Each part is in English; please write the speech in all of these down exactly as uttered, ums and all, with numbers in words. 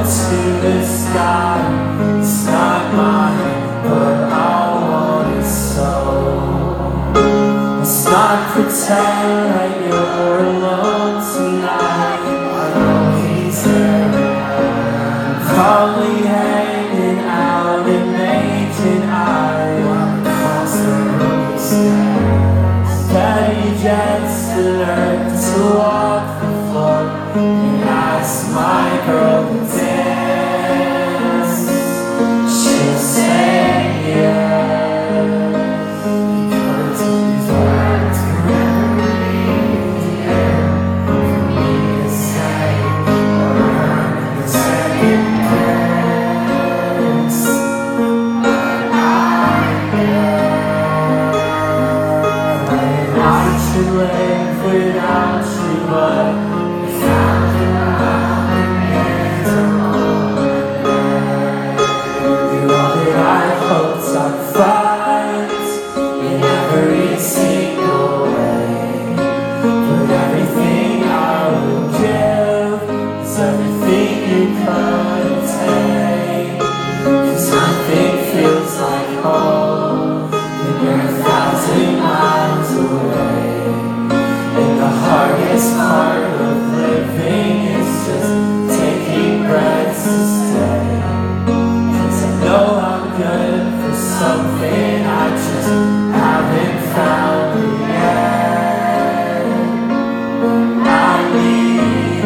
to the sky. It's not mine, but I want it so. Let's not pretend like you're alone tonight. I know he's there, probably hanging out in Mayday Parade across the room stairs. Bet he gets to learn to walk the floor and ask my girl to dance. She'll say yes, because these words can never leave the air for me to say or earn the second glance. But I know I should live without you, but in every single way. But everything I will give is everything you could take. Cause nothing feels like home when you're a thousand miles away. And the hardest part of living is just taking breaths to stay. Cause I know I'm good for something I just haven't found it yet. I need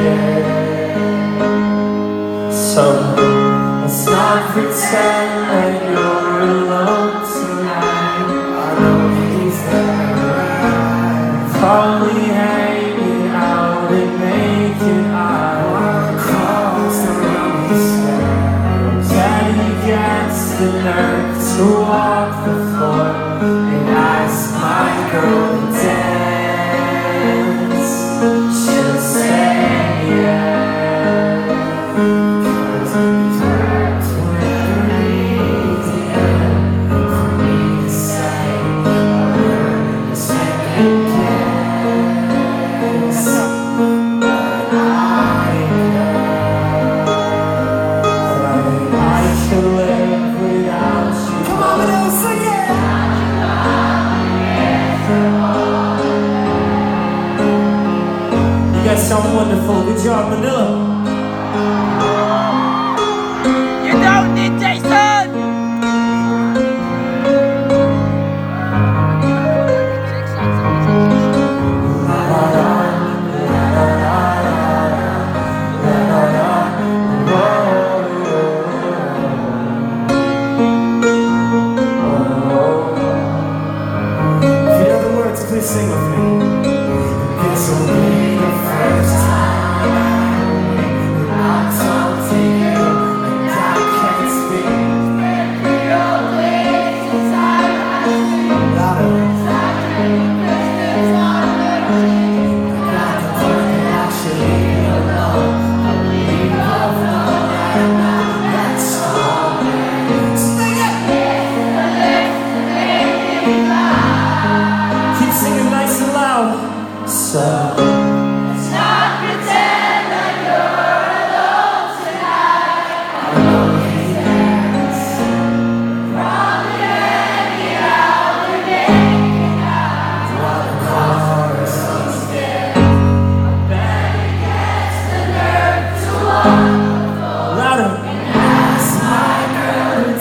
it. So let's not pretend that you're alone tonight. I know he's there, probably hanging out and making eye across the room stairs. And he gets the nerve to walk the floor and ask my girl to dance. She'll say yes, because these words will never leave the end for me to say or earn the second guess. But I know that I can live without you. Come on, Manila, sing it! You guys sound wonderful. Good job, Manila. You don't need Jason! Please sing with me. This will be the first time that I talk to you and I can't speak. Spread your wings inside my sleep. Like Christmas on the tree. I got the part that I should leave you alone. I believe I've known that now. That's all. Sing it! Keep singing nice and loud. So let's not pretend that you're alone tonight. I know he is, probably hanging out and making out while the chorus is dead. I bet he gets the nerve to walk the floor louder and ask my girl to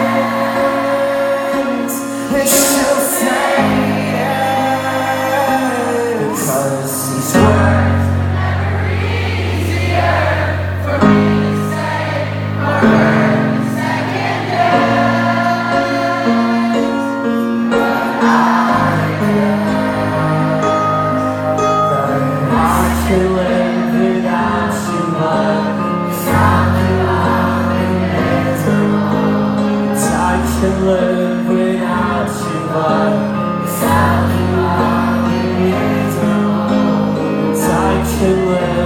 dance. And she'll say because these words were never easier for me to say or earn the second guess. But I know that I can live without you, but something is wrong. I can live without you, but something is wrong. I can live